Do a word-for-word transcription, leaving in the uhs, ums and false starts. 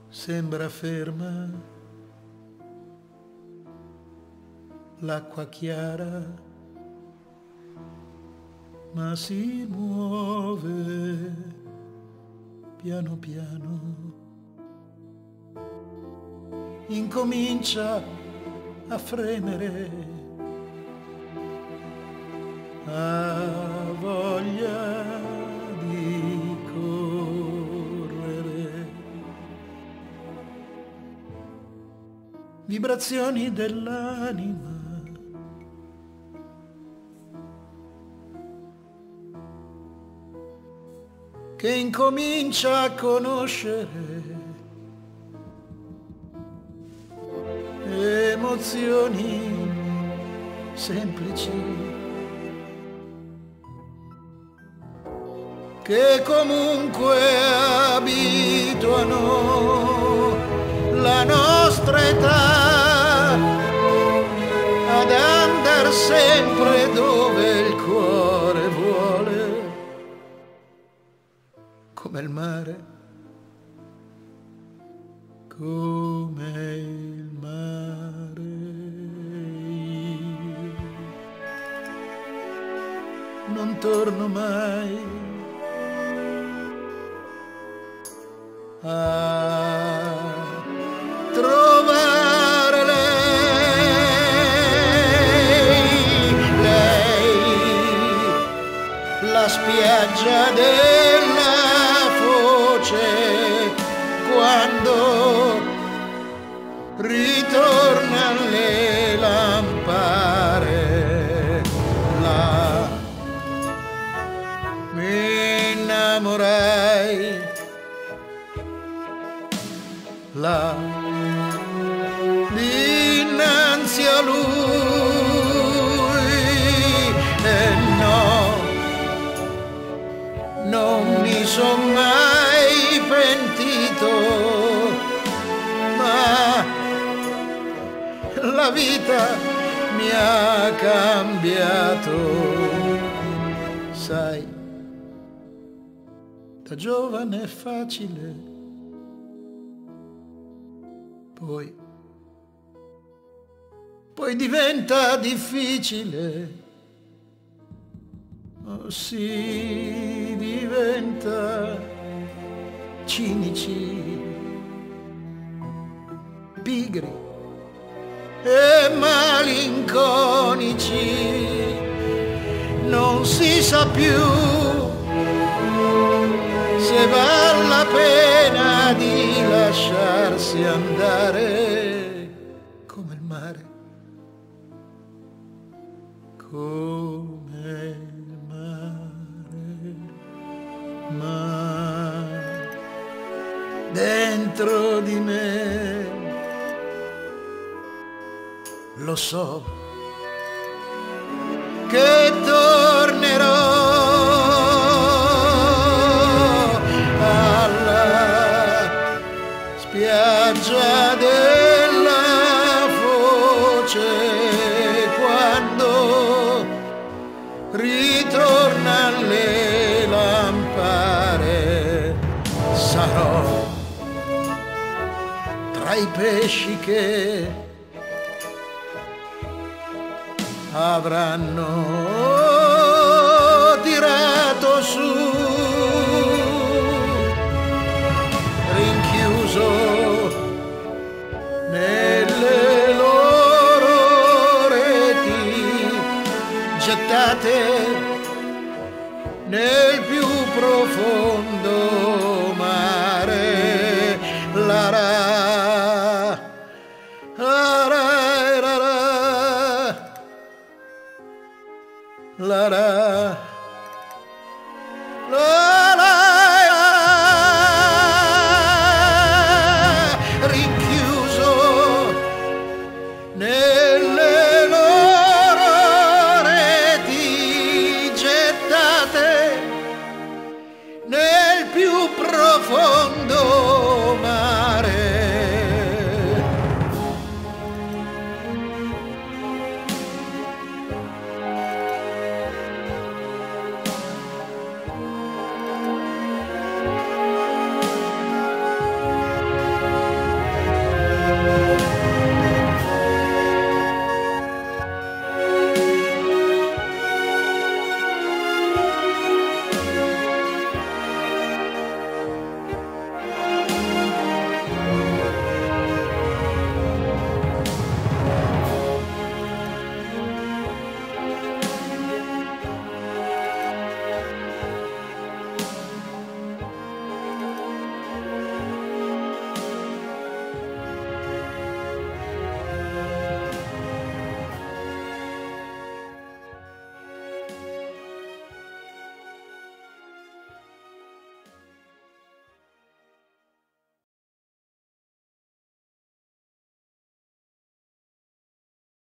sembra ferma, l'acqua chiara, ma si muove piano piano, incomincia a fremere, ha voglia di correre. Vibrazioni dell'anima che incomincia a conoscere, emozioni semplici che comunque abituano la nostra età ad andar sempre dove il cuore vuole, come il mare, come il mare. Io non torno mai a trovare lei, lei, la spiaggia della foce, quando ritorna le lampare, là mi innamorai, là dinanzi a lui, e no, non mi son mai pentito, ma la vita mi ha cambiato, sai, da giovane è facile, poi, poi diventa difficile, oh, si diventa cinici, pigri e malinconici, non si sa più se vale la pena di lasciarsi andare, come il mare, come il mare, ma dentro di me lo so che tornerò spiaggia della foce, quando ritorna le lampare, sarò tra i pesci che avranno tirato su